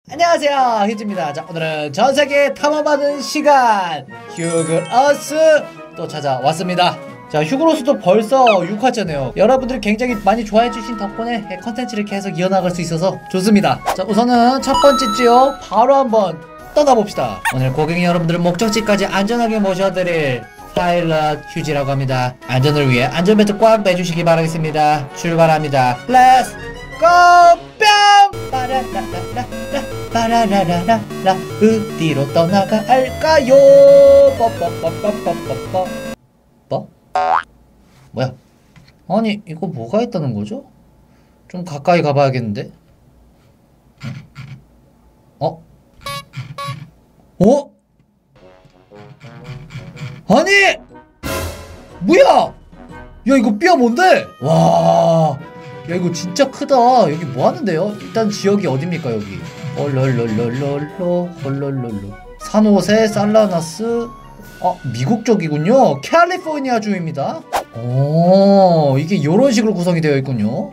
안녕하세요, 휴지입니다. 자, 오늘은 전세계 탐험하는 시간 휴그로스 또 찾아왔습니다. 자, 휴그로스도 벌써 6화째네요. 여러분들이 굉장히 많이 좋아해주신 덕분에 컨텐츠를 계속 이어나갈 수 있어서 좋습니다. 자, 우선은 첫 번째 지역 바로 한번 떠나봅시다. 오늘 고객 여러분들은 목적지까지 안전하게 모셔드릴 파일럿 휴지라고 합니다. 안전을 위해 안전벨트 꽉 매주시기 바라겠습니다. 출발합니다. 렛츠 고! 뿅! 빠라라라라라 빠라라라라라 어디로 떠나갈까요? 뻐뻐뻐뻐뻐뻐 뭐? 뭐야? 아니 이거 뭐가 있다는 거죠? 좀 가까이 가봐야겠는데? 어? 어? 아니! 뭐야! 야 이거 뼈 뭔데? 와... 야 이거 진짜 크다. 여기 뭐 하는데요? 일단 지역이 어딥니까 여기? 헐롤롤롤롤로 산호세 살라나스 미국 쪽이군요. 캘리포니아주입니다. 이게 요런 식으로 구성이 되어 있군요.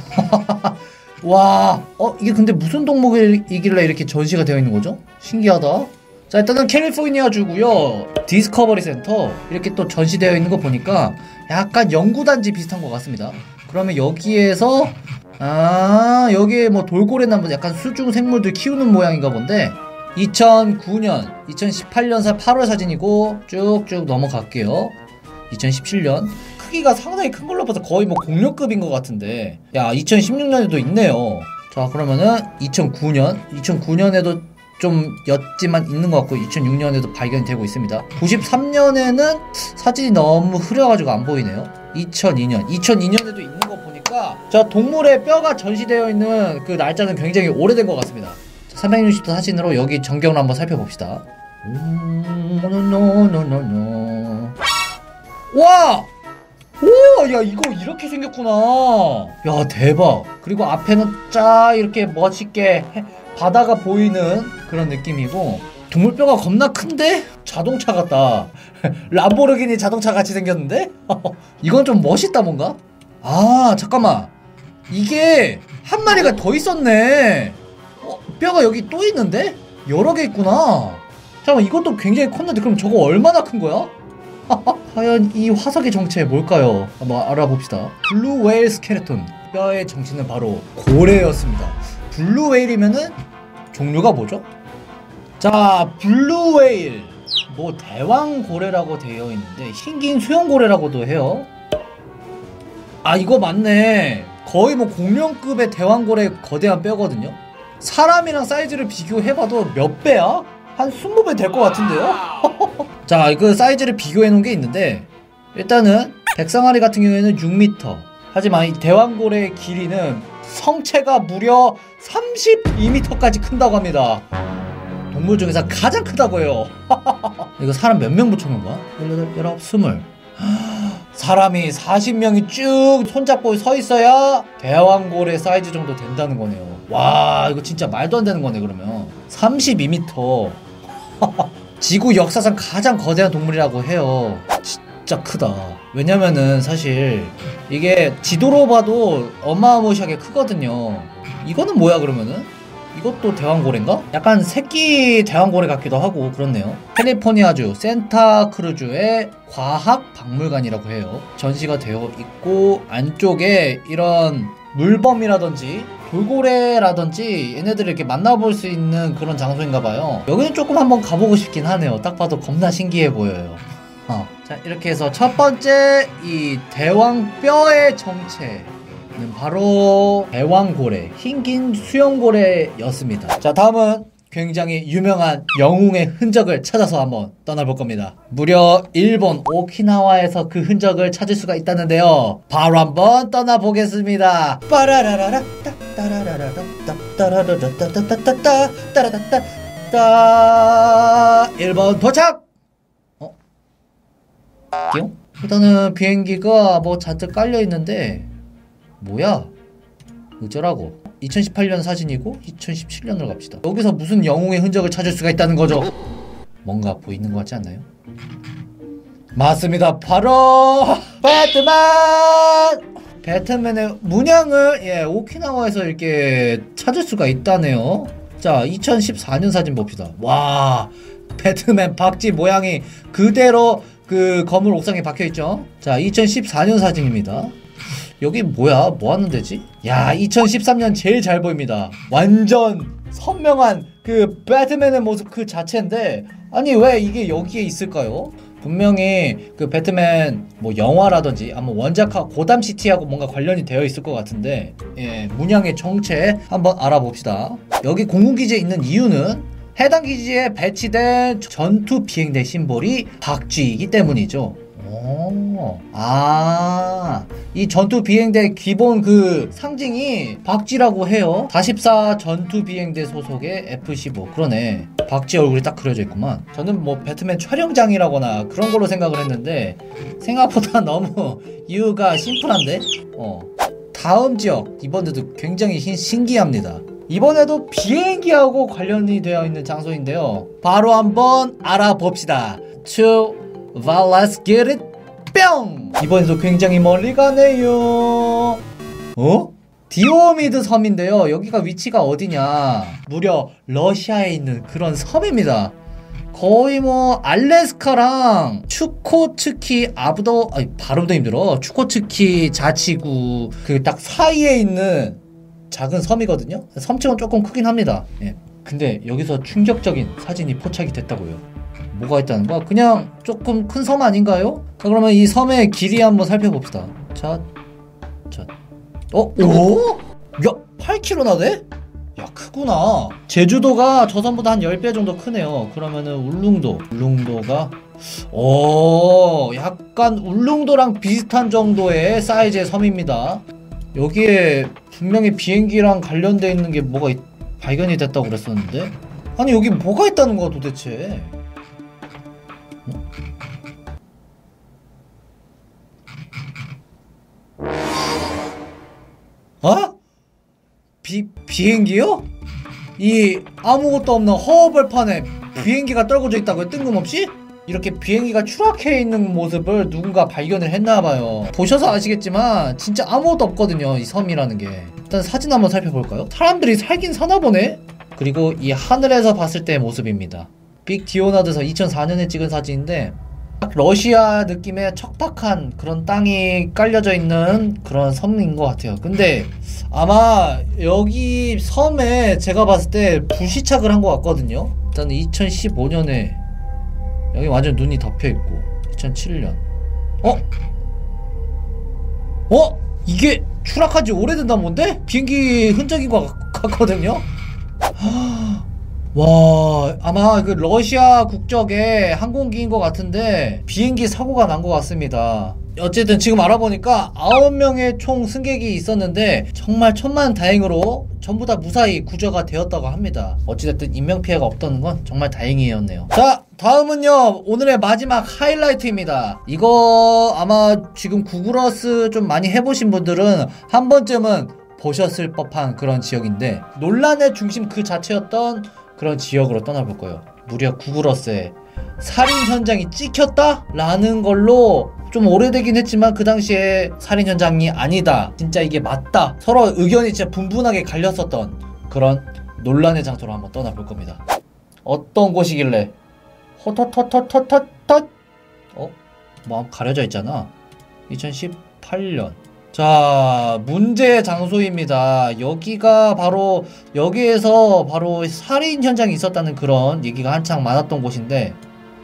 와 이게 근데 무슨 동물이길래 이렇게 전시가 되어 있는 거죠? 신기하다. 자, 일단은 캘리포니아주고요. 디스커버리 센터 이렇게 또 전시되어 있는 거 보니까 약간 연구단지 비슷한 것 같습니다. 그러면 여기에서 여기에 뭐 돌고래나무 약간 수중 생물들 키우는 모양인가 본데 2009년 2018년 8월 사진이고 쭉쭉 넘어갈게요. 2017년 크기가 상당히 큰 걸로 봐서 거의 뭐 공룡급인 것 같은데 야 2016년에도 있네요. 자, 그러면은 2009년에도 좀 였지만 있는 것 같고 2006년에도 발견이 되고 있습니다. 93년에는 사진이 너무 흐려가지고 안 보이네요. 2002년에도 있는 거 보니까 자, 동물의 뼈가 전시되어 있는 그 날짜는 굉장히 오래된 것 같습니다. 360도 사진으로 여기 전경을 한번 살펴봅시다. 와! 오! 야 이거 이렇게 생겼구나. 야 대박. 그리고 앞에는 쫙 이렇게 멋있게 바다가 보이는 그런 느낌이고 동물뼈가 겁나 큰데? 자동차 같다. 람보르기니 자동차 같이 생겼는데? 이건 좀 멋있다 뭔가? 아 잠깐만, 이게 한 마리가 더 있었네. 뼈가 여기 또 있는데? 여러 개 있구나. 잠깐만, 이것도 굉장히 컸는데 그럼 저거 얼마나 큰 거야? 과연 이 화석의 정체 뭘까요? 한번 알아봅시다. 블루 웨일 스켈레톤, 뼈의 정체는 바로 고래였습니다. 블루 웨일이면은 종류가 뭐죠? 자, 블루 웨일 뭐 대왕고래라고 되어 있는데 흰긴 수영고래라고도 해요. 아 이거 맞네. 거의 뭐 공룡급의 대왕고래 거대한 뼈거든요. 사람이랑 사이즈를 비교해봐도 몇 배야? 한 20배 될 것 같은데요? 자, 그 사이즈를 비교해놓은 게 있는데 일단은 백상아리 같은 경우에는 6m. 하지만 이 대왕고래의 길이는 성체가 무려 32m까지 큰다고 합니다. 동물 중에서 가장 크다고 해요. 이거 사람 몇 명 붙여놓은 거야? 18, 19, 20. 사람이 40명이 쭉 손잡고 서 있어야 대왕고래 사이즈 정도 된다는 거네요. 와 이거 진짜 말도 안 되는 거네. 그러면 32m. 지구 역사상 가장 거대한 동물이라고 해요. 진짜 크다. 왜냐면은 사실 이게 지도로 봐도 어마무시하게 크거든요. 이거는 뭐야 그러면은? 이것도 대왕고래인가? 약간 새끼 대왕고래 같기도 하고 그렇네요. 캘리포니아주 센타크루즈의 과학박물관이라고 해요. 전시가 되어 있고 안쪽에 이런 물범이라든지 돌고래라든지 얘네들을 이렇게 만나볼 수 있는 그런 장소인가봐요. 여기는 조금 한번 가보고 싶긴 하네요. 딱 봐도 겁나 신기해 보여요. 자, 이렇게 해서 첫 번째 이 대왕뼈의 정체는 바로 대왕고래, 흰긴 수영고래였습니다. 자, 다음은 굉장히 유명한 영웅의 흔적을 찾아서 한번 떠나볼 겁니다. 무려 일본 오키나와에서 그 흔적을 찾을 수가 있다는데요. 바로 한번 떠나보겠습니다. 빠라라라라 따라라라라 따라라라따따따따따 따라따따따 1번 도착! 띠용? 일단은 비행기가 뭐 잔뜩 깔려있는데 뭐야? 어쩌라고? 2018년 사진이고 2017년으로 갑시다. 여기서 무슨 영웅의 흔적을 찾을 수가 있다는 거죠? 뭔가 보이는 것 같지 않나요? 맞습니다. 바로 배트맨! 배트맨의 문양을 오키나와에서 이렇게 찾을 수가 있다네요. 자 2014년 사진 봅시다. 와 배트맨 박쥐 모양이 그대로 그 건물 옥상에 박혀있죠. 자 2014년 사진입니다. 여기 뭐야? 뭐 하는 데지? 야 2013년 제일 잘 보입니다. 완전 선명한 그 배트맨의 모습 그 자체인데 아니 왜 이게 여기에 있을까요? 분명히 그 배트맨 뭐 영화라든지 아마 원작하고 고담시티하고 뭔가 관련이 되어 있을 것 같은데 예, 문양의 정체 한번 알아봅시다. 여기 공군기지에 있는 이유는 해당 기지에 배치된 전투 비행대 심볼이 박쥐이기 때문이죠. 이 전투 비행대 기본 그 상징이 박쥐라고 해요. 44 전투 비행대 소속의 F-15. 그러네. 박쥐 얼굴이 딱 그려져 있구만. 저는 뭐 배트맨 촬영장이라거나 그런 걸로 생각을 했는데 생각보다 너무 이유가 심플한데? 다음 지역 이번에도 굉장히 신기합니다. 이번에도 비행기하고 관련이 되어 있는 장소인데요. 바로 한번 알아봅시다. Well, let's get it. 뿅! 이번에도 굉장히 멀리 가네요. 디오미드 섬인데요. 여기가 위치가 어디냐? 무려 러시아에 있는 그런 섬입니다. 거의 뭐 알래스카랑 추코츠키 발음도 힘들어. 추코츠키 자치구 그 딱 사이에 있는 작은 섬이거든요. 섬층은 조금 크긴 합니다. 예. 근데 여기서 충격적인 사진이 포착이 됐다고요. 뭐가 있다는 거야? 그냥 조금 큰 섬 아닌가요? 자, 그러면 이 섬의 길이 한번 살펴봅시다. 자. 오? 야, 8km나 돼? 야, 크구나. 제주도가 저 섬보다 한 10배 정도 크네요. 그러면은 울릉도가 약간 울릉도랑 비슷한 정도의 사이즈의 섬입니다. 여기에 분명히 비행기랑 관련돼 있는 게 뭐가 발견이 됐다고 그랬었는데? 아니 여기 뭐가 있다는 거야 도대체? 비행기요? 이 아무것도 없는 허허벌판에 비행기가 떨궈져 있다고요? 뜬금없이? 이렇게 비행기가 추락해 있는 모습을 누군가 발견을 했나봐요. 보셔서 아시겠지만 진짜 아무것도 없거든요, 이 섬이라는 게. 일단 사진 한번 살펴볼까요? 사람들이 살긴 사나보네? 그리고 이 하늘에서 봤을 때의 모습입니다. 빅 디오나드에서 2004년에 찍은 사진인데 딱 러시아 느낌의 척박한 그런 땅이 깔려져 있는 그런 섬인 것 같아요. 근데 아마 여기 섬에 제가 봤을 때 불시착을 한 것 같거든요. 일단 2015년에 여기 완전 눈이 덮여있고 2007년 이게 추락한 지 오래된단 뭔데? 비행기 흔적인 것 같거든요? 와, 아마 그 러시아 국적의 항공기인 것 같은데 비행기 사고가 난 것 같습니다. 어쨌든 지금 알아보니까 9명의 총 승객이 있었는데 정말 천만다행으로 전부 다 무사히 구조가 되었다고 합니다. 어찌됐든 인명피해가 없다는 건 정말 다행이었네요. 자, 다음은요 오늘의 마지막 하이라이트입니다. 이거 아마 지금 구글어스 좀 많이 해보신 분들은 한 번쯤은 보셨을 법한 그런 지역인데 논란의 중심 그 자체였던 그런 지역으로 떠나볼 거예요. 무려 구글어스에 살인 현장이 찍혔다? 라는 걸로 좀 오래되긴 했지만 그 당시에 살인 현장이 아니다, 진짜 이게 맞다, 서로 의견이 진짜 분분하게 갈렸었던 그런 논란의 장소로 한번 떠나볼 겁니다. 어떤 곳이길래 호터터터터터터 뭐 가려져 있잖아. 2018년. 자, 문제의 장소입니다. 여기가 바로 여기에서 바로 살인 현장이 있었다는 그런 얘기가 한창 많았던 곳인데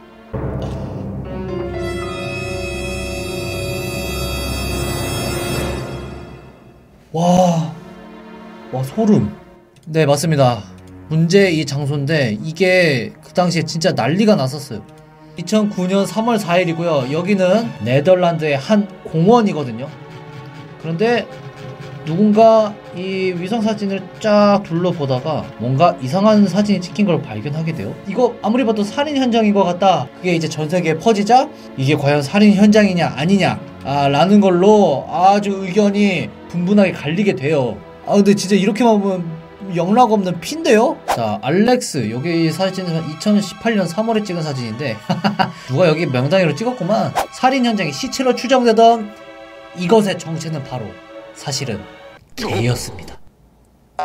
와 소름. 네, 맞습니다. 문제의 이 장소인데 이게 그 당시에 진짜 난리가 났었어요. 2009년 3월 4일이고요 여기는 네덜란드의 한 공원이거든요. 그런데 누군가 이 위성사진을 쫙 둘러보다가 뭔가 이상한 사진이 찍힌 걸 발견하게 돼요. 이거 아무리 봐도 살인 현장인 것 같다. 그게 이제 전세계에 퍼지자 이게 과연 살인 현장이냐 아니냐 라는 걸로 아주 의견이 분분하게 갈리게 돼요. 근데 진짜 이렇게만 보면 영락없는 피인데요? 자, 알렉스. 여기 사진은 2018년 3월에 찍은 사진인데 누가 여기 명당으로 찍었구만. 살인 현장이 시체로 추정되던 이것의 정체는 바로 사실은 개였습니다.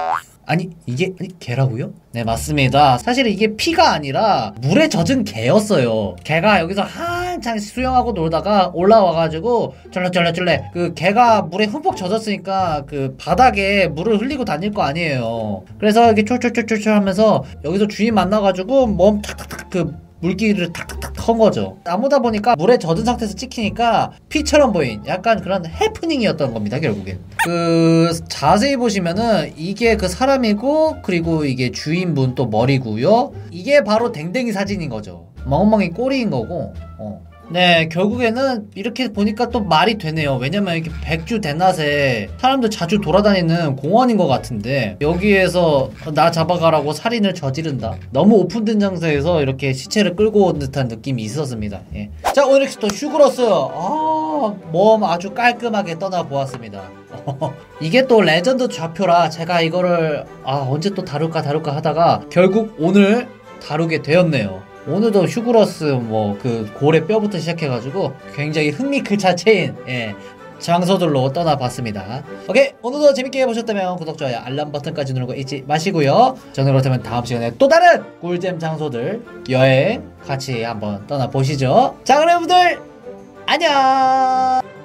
아니 이게 개라고요? 네 맞습니다. 사실 이게 피가 아니라 물에 젖은 개였어요. 개가 여기서 한창 수영하고 놀다가 올라와가지고 쫄래쫄래쫄래 그 개가 물에 흠뻑 젖었으니까 그 바닥에 물을 흘리고 다닐 거 아니에요. 그래서 이렇게 쫄쫄쫄쫄 하면서 여기서 주인 만나가지고 몸 탁탁탁 그 물기를 탁탁탁 턴 거죠. 나무다 보니까 물에 젖은 상태에서 찍히니까 피처럼 보인 약간 그런 해프닝이었던 겁니다, 결국엔. 그 자세히 보시면은 이게 그 사람이고 그리고 이게 주인분 또 머리고요. 이게 바로 댕댕이 사진인 거죠. 멍멍이 꼬리인 거고. 네, 결국에는 이렇게 보니까 또 말이 되네요. 왜냐면 이렇게 백주 대낮에 사람들 자주 돌아다니는 공원인 것 같은데 여기에서 나 잡아가라고 살인을 저지른다. 너무 오픈된 장소에서 이렇게 시체를 끌고 온 듯한 느낌이 있었습니다. 예. 자, 오늘 또 슈그러스 몸 아주 깔끔하게 떠나보았습니다. 이게 또 레전드 좌표라 제가 이거를 언제 또 다룰까 하다가 결국 오늘 다루게 되었네요. 오늘도 슈그러스 뭐 그 고래 뼈부터 시작해가지고 굉장히 흥미크차체인 장소들로 떠나봤습니다. 오케이, 오늘도 재밌게 보셨다면 구독, 좋아요, 알람 버튼까지 누르고 잊지 마시고요. 저는 그렇다면 다음 시간에 또 다른 꿀잼 장소들 여행 같이 한번 떠나보시죠. 자, 그럼 여러분들 안녕.